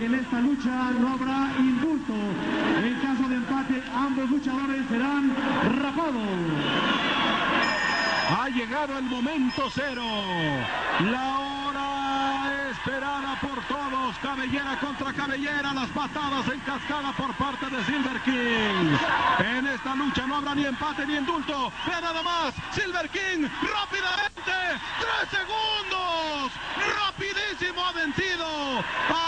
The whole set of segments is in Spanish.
en esta lucha no habrá indulto. En caso de empate, ambos luchadores serán rapados. Ha llegado el momento cero. La hora esperada por todos. Cabellera contra cabellera. Las patadas en cascada por parte de Silver King. En esta lucha no habrá ni empate ni indulto. Vea nada más. Silver King rápidamente. 3 segundos. Rapidísimo ha vencido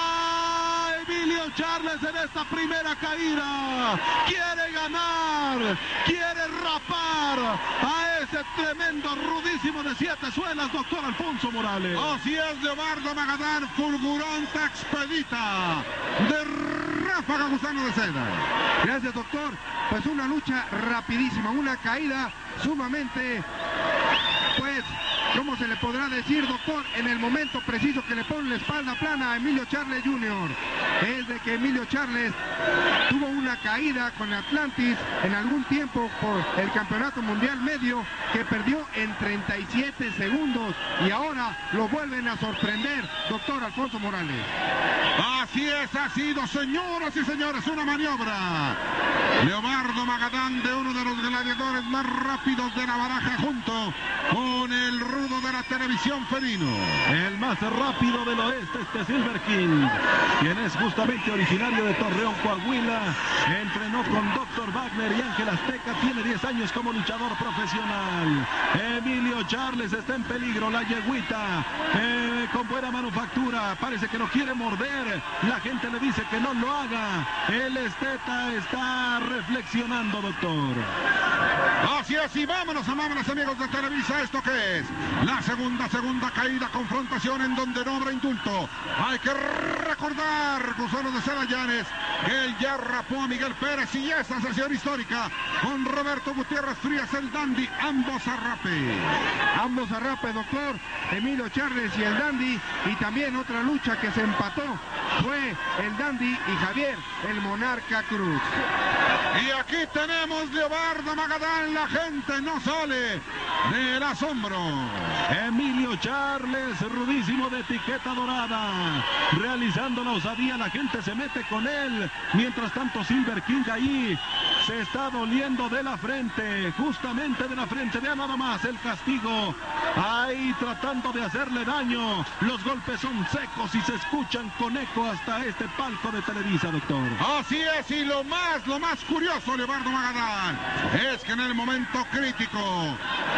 a Emilio Charles en esta primera caída. Quiere ganar. Quiere rapar a ese tremendo rudísimo de 7 suelas, doctor Alfonso Morales. Así es, Leobardo Magadán, fulgurante expedita de Ráfaga Gusano de Seda. Gracias, doctor. Pues una lucha rapidísima, una caída sumamente, pues, ¿cómo se le podrá decir, doctor? En el momento preciso que le pone la espalda plana a Emilio Charles Jr. Es de que Emilio Charles tuvo una caída con Atlantis en algún tiempo por el campeonato mundial medio que perdió en 37 segundos y ahora lo vuelven a sorprender, doctor Alfonso Morales. Así es, ha sido, señoras y señores, una maniobra. Leobardo Magadán, de uno de los gladiadores más rápidos de la baraja, junto con el rudo de la televisión felino. El más rápido del oeste, Silver King, quien es justamente originario de Torreón, Coahuila. Entrenó con Dr. Wagner y Ángel Azteca. Tiene 10 años como luchador profesional. Emilio Charles está en peligro. La yeguita con buena manufactura. Parece que no quiere morder. La gente le dice que no lo haga. El esteta está reflexionando, doctor. Así es, y vámonos, amables amigos de Televisa. ¿Esto qué es? La segunda caída, confrontación en donde no habrá indulto. Hay que recordar, Gusano de Seda Llanes, que él ya rapó a Miguel Pérez y esa sesión histórica con Roberto Gutiérrez Frías, el Dandy, ambos a rape. Ambos a rape, doctor. Emilio Charles y el Dandy. Y también otra lucha que se empató fue el Dandy y Javier, el Monarca Cruz. Y aquí tenemos Leobardo Magadán, la gente no sale del asombro. Emilio Charles, rudísimo de etiqueta dorada, realizando la osadía, la gente se mete con él. Mientras tanto, Silver King ahí se está doliendo de la frente, justamente de la frente. Vea nada más el castigo, ahí tratando de hacerle daño. Los golpes son secos y se escuchan con eco hasta este palco de Televisa, doctor. Así es, y lo más curioso, Leobardo Magadán, es que en el momento crítico,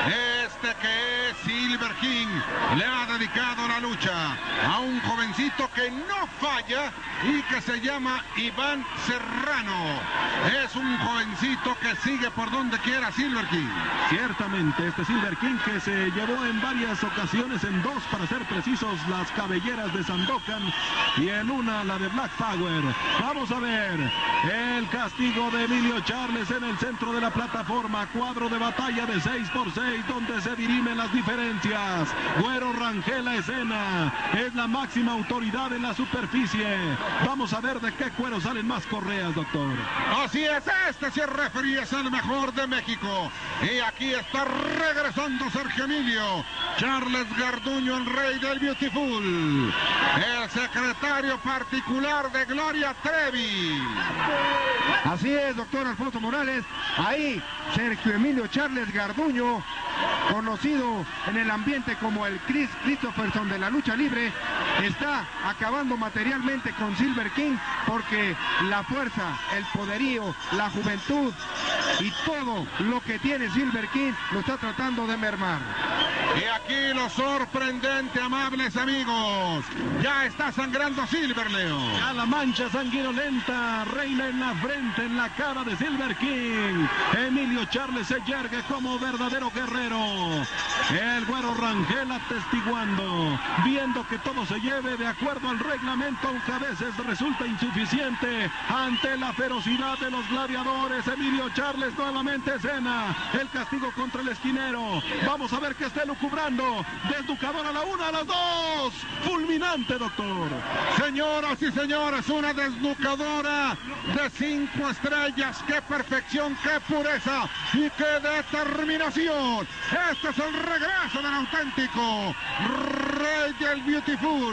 que es Silver King, le ha dedicado la lucha a un jovencito que no falla y que se llama Iván Serrano. Es un jovencito que sigue por donde quiera Silver King. Ciertamente, Silver King que se llevó en varias ocasiones, en 2 para ser precisos, las cabelleras de Sandokan y en una la de Black Power. Vamos a ver el castigo de Emilio Charles en el centro de la plataforma, cuadro de batalla de 6x6 donde se dirimen las diferencias. Güero Rangel la escena, es la máxima autoridad en la superficie. Vamos a ver de qué cuero salen más correas, doctor. Así es, sí es referee, es el mejor de México. Y aquí está regresando Sergio Emilio Charles Garduño, el rey del Beautiful, el secretario particular de Gloria Trevi. Así es, doctor Alfonso Morales. Ahí Sergio Emilio Charles Garduño, conocido en el ambiente como el Chris Christopherson de la lucha libre, está acabando materialmente con Silver King porque la fuerza, el poderío, la juventud y todo lo que tiene Silver King lo está tratando de mermar. Y aquí lo sorprendente, amables amigos, ya está sangrando Silver, Leo. Ya la mancha sanguinolenta reina en la frente, en la cara de Silver King. Emilio Charles se yergue como verdadero guerrero. El Güero Rangel atestiguando, viendo que todo se lleve de acuerdo al reglamento, aunque a veces resulta insuficiente ante la ferocidad de los gladiadores. Emilio Charles nuevamente escena, el castigo contra el esquinero. Vamos a ver que esté lucubrando. Desnucador a la 1, a las 2. Fulminante, doctor. Señoras y señores, una desnucadora de 5 estrellas. ¡Qué perfección, qué pureza y qué determinación! Este es el regreso del auténtico rey del Beautiful.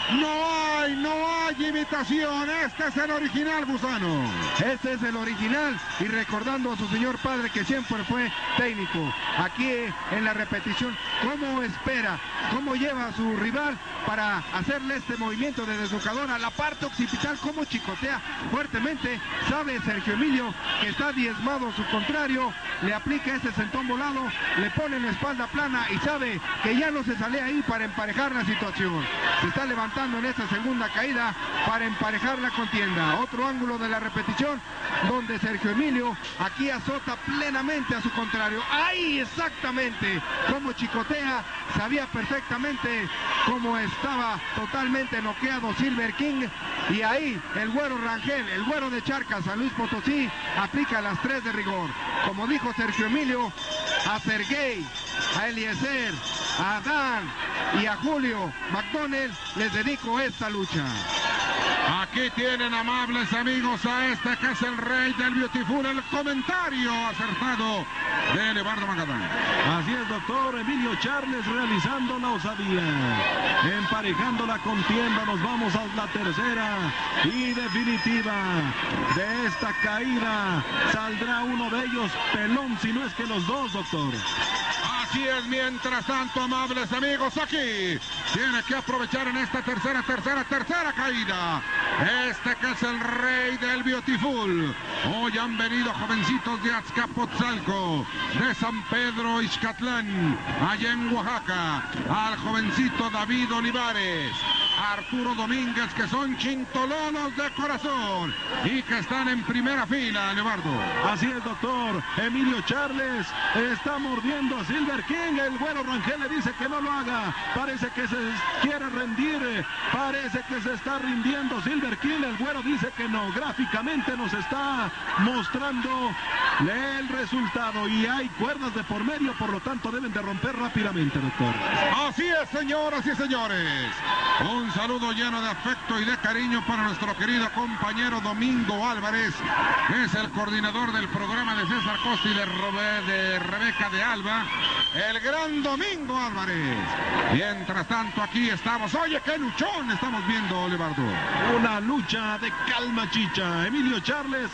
No hay imitación. Este es el original, Gusano. Este es el original, y recordando a su señor padre que siempre fue técnico. Aquí en la repetición, cómo espera, cómo lleva a su rival para hacerle este movimiento de desnucador a la parte occipital, cómo chicotea fuertemente. Sabe Sergio Emilio que está diezmado su contrario, le aplica ese sentón volado, le pone la espalda plana y sabe que ya no se sale ahí para emparejar la situación. Se está levantando en esta segunda caída para emparejar la contienda. Otro ángulo de la repetición donde Sergio Emilio aquí azota plenamente a su contrario. ¡Ay! Exactamente como chicotea, sabía perfectamente cómo estaba totalmente noqueado Silver King, y ahí el güero Rangel, el güero de Charcas, San Luis Potosí, aplica las 3 de rigor. Como dijo Sergio Emilio, a Sergey, a Eliezer, a Dan y a Julio McDonnell les dedico esta lucha. Aquí tienen, amables amigos, a este que es el rey del Beautiful, el comentario acertado de Leobardo Magadán. Así es, doctor. Emilio Charles realizando la osadía, emparejando la contienda. Nos vamos a la tercera y definitiva de esta caída. Saldrá uno de ellos pelón, si no es que los dos, doctor. Así es, mientras tanto, amables amigos, aquí tiene que aprovechar en esta tercera caída. Este que es el rey del Beautiful. Hoy han venido jovencitos de Azcapotzalco, de San Pedro Ixcatlán, allá en Oaxaca, al jovencito David Olivares, Arturo Domínguez, que son chintololos de corazón y que están en primera fila, Leobardo. Así es, doctor. Emilio Charles está mordiendo a Silver King. El güero Rangel le dice que no lo haga. Parece que se quiere rendir. Parece que se está rindiendo Silver King. El güero dice que no. Gráficamente nos está mostrando el resultado y hay cuerdas de por medio, por lo tanto deben de romper rápidamente, doctor. Así es, señoras y señores. Un saludo lleno de afecto y de cariño para nuestro querido compañero Domingo Álvarez, que es el coordinador del programa de César Costa y de Rebeca de Alba, el gran Domingo Álvarez. Mientras tanto, aquí estamos. Oye, qué luchón estamos viendo, Leobardo. Una lucha de calma chicha. Emilio Charles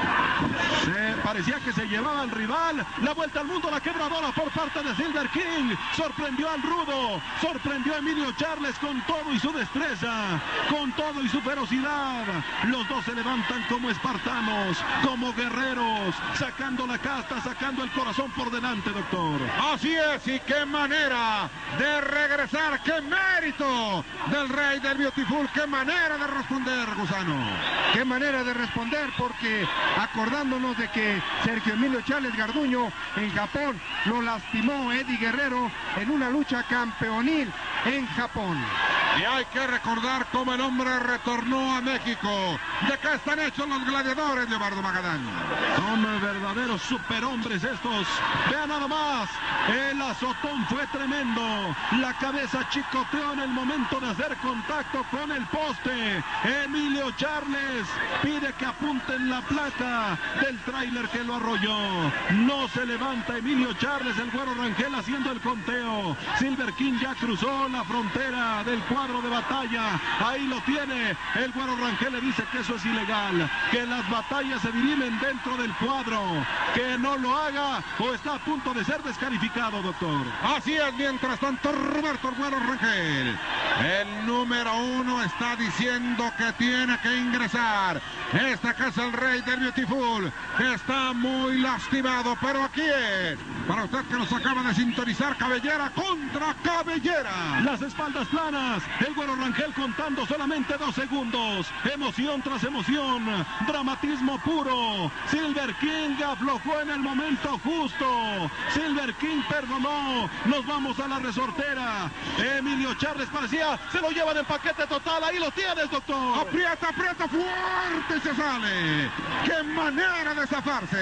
parecía que se llevaba al rival. La vuelta al mundo, la quebradora por parte de Silver King. Sorprendió al rudo, sorprendió a Emilio Charles con todo y su destreza, con todo y su ferocidad. Los dos se levantan como espartanos, como guerreros, sacando la casta, sacando el corazón por delante, doctor. Así es, y qué manera de regresar, qué mérito del rey del Beautiful, qué manera de responder, Gusano. Qué manera de responder, porque acordándonos de que Sergio Emilio Charles Garduño en Japón lo lastimó Eddie Guerrero en una lucha campeonil en Japón. Y hay que recordar cómo el hombre retornó a México. ¿De qué están hechos los gladiadores, Leobardo Magadán? Son verdaderos superhombres estos. Vean nada más. El azotón fue tremendo. La cabeza chicoteó en el momento de hacer contacto con el poste. Emilio Charles pide que apunten la placa del tráiler que lo arrolló. No se levanta Emilio Charles, el güero Rangel haciendo el conteo. Silver King ya cruzó la frontera del cuadro de batalla. Ahí lo tiene. El güero Rangel le dice que eso es ilegal, que las batallas se dirimen dentro del cuadro, que no lo haga o está a punto de ser descalificado, doctor. Así es, mientras tanto, Roberto Güero Rangel, el número 1, está diciendo que tiene que ingresar. Este que es el rey del Beautiful, que está muy lastimado, pero aquí es, para usted que nos acaba de sintonizar, cabellera contra cabellera. Las espaldas planas, el güero Rangel contando solamente 2 segundos. Emoción tras emoción, dramatismo puro. Silver King aflojó en el momento justo. Silver King perdonó. Nos vamos a la resortera. Emilio Charles parecía, se lo llevan en paquete total. Ahí lo tienes, doctor. Aprieta, aprieta fuerte y se sale. ¡Qué manera de zafarse!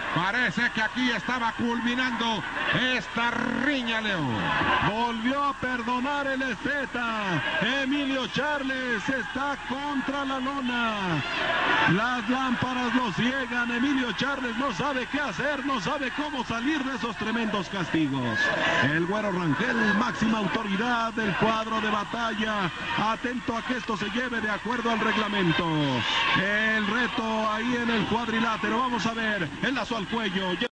Parece que aquí estaba culminando esta riña, Leo. Volvió a perdonar el esteta. Emilio Charles está contra la lona. Las lámparas lo ciegan. Emilio Charles no sabe qué hacer, no sabe cómo salir de esos tremendos castigos. El Güero Rangel, máxima autoridad del cuadro de batalla, atento a que esto se lleve de acuerdo al reglamento. El reto ahí en el cuadrilátero, vamos a ver, el lazo al cuello.